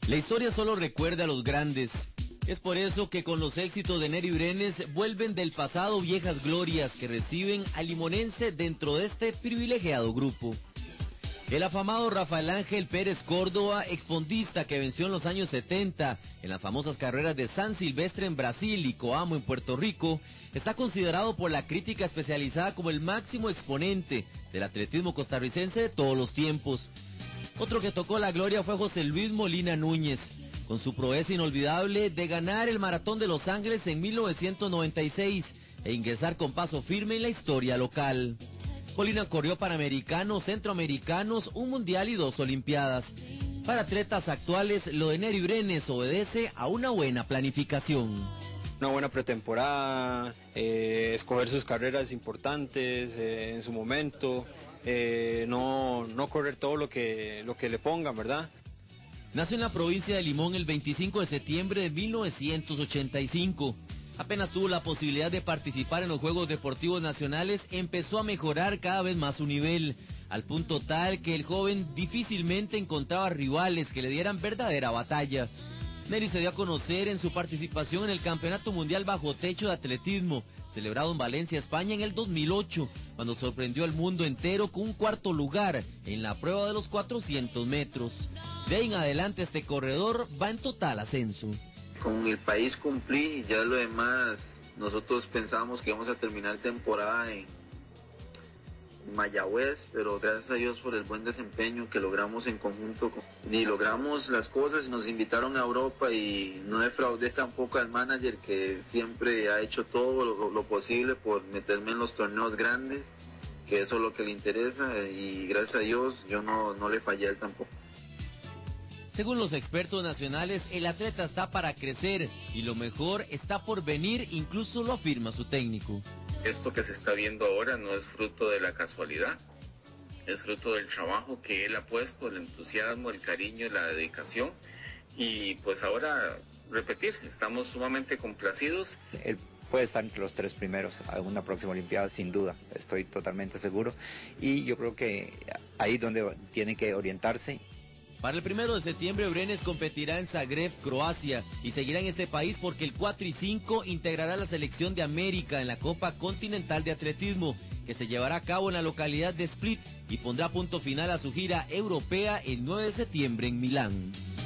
La historia solo recuerda a los grandes. Es por eso que con los éxitos de Nery Brenes vuelven del pasado viejas glorias que reciben al limonense dentro de este privilegiado grupo. El afamado Rafael Ángel Pérez Córdoba, exfondista que venció en los años 70 en las famosas carreras de San Silvestre en Brasil y Coamo en Puerto Rico, está considerado por la crítica especializada como el máximo exponente del atletismo costarricense de todos los tiempos. Otro que tocó la gloria fue José Luis Molina Núñez, con su proeza inolvidable de ganar el Maratón de Los Ángeles en 1996 e ingresar con paso firme en la historia local. Molina corrió Panamericanos, Centroamericanos, un Mundial y 2 Olimpiadas. Para atletas actuales, lo de Nery Brenes obedece a una buena planificación. Una buena pretemporada, escoger sus carreras importantes en su momento, no correr todo lo que le pongan, ¿verdad? Nació en la provincia de Limón el 25 de septiembre de 1985. Apenas tuvo la posibilidad de participar en los Juegos Deportivos Nacionales, empezó a mejorar cada vez más su nivel, al punto tal que el joven difícilmente encontraba rivales que le dieran verdadera batalla. Nery se dio a conocer en su participación en el Campeonato Mundial Bajo Techo de Atletismo, celebrado en Valencia, España en el 2008, cuando sorprendió al mundo entero con un cuarto lugar en la prueba de los 400 metros. De ahí en adelante este corredor va en total ascenso. Con el país cumplí, ya lo demás, nosotros pensábamos que íbamos a terminar temporada en Mayagüez, pero gracias a Dios por el buen desempeño que logramos en conjunto y logramos las cosas y nos invitaron a Europa y no defraudé tampoco al manager que siempre ha hecho todo lo posible por meterme en los torneos grandes, que eso es lo que le interesa y gracias a Dios yo no le fallé a él tampoco. Según los expertos nacionales, el atleta está para crecer y lo mejor está por venir, incluso lo afirma su técnico. Esto que se está viendo ahora no es fruto de la casualidad, es fruto del trabajo que él ha puesto, el entusiasmo, el cariño, la dedicación y pues ahora repetir, estamos sumamente complacidos. Él puede estar entre los 3 primeros a una próxima Olimpiada sin duda, estoy totalmente seguro y yo creo que ahí es donde tiene que orientarse. Para el 1 de septiembre, Brenes competirá en Zagreb, Croacia, y seguirá en este país porque el 4 y 5 integrará la selección de América en la Copa Continental de Atletismo, que se llevará a cabo en la localidad de Split y pondrá punto final a su gira europea el 9 de septiembre en Milán.